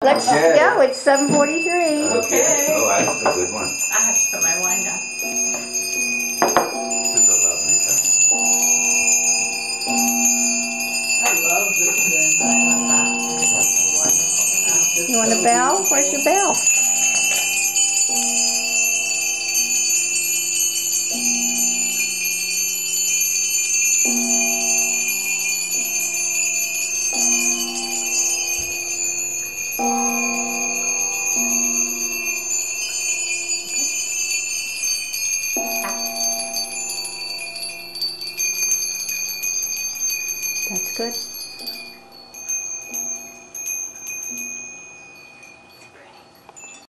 Let's go. It's 7:43. Okay. Oh, that's a good one. I have to put my wine down. This is a lovely time. I love this one. I love that. It's You want a bell? Where's your bell? That's good.